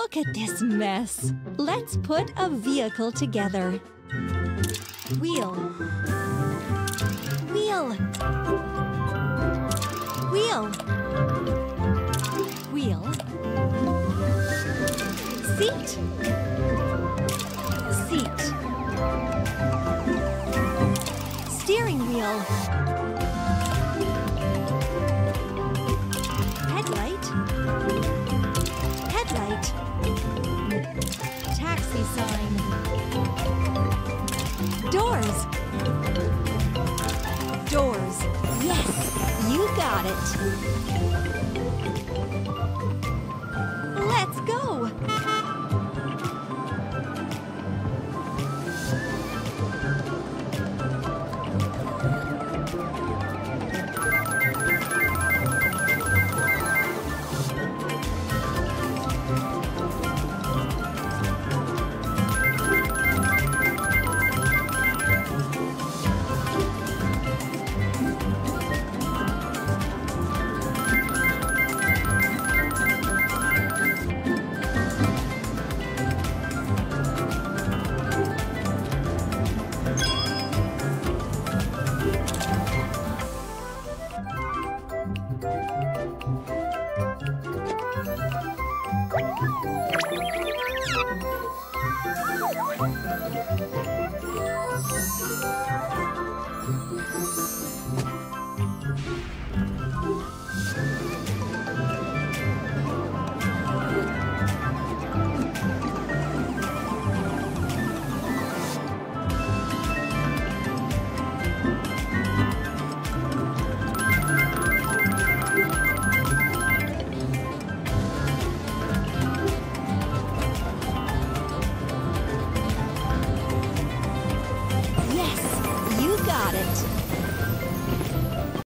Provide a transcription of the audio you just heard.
Look at this mess. Let's put a vehicle together. Wheel. Wheel. Wheel. Wheel. Seat. Seat. Steering wheel. Headlight. Headlight. Taxi sign. Doors. Doors. Yes, you got it. Let's go.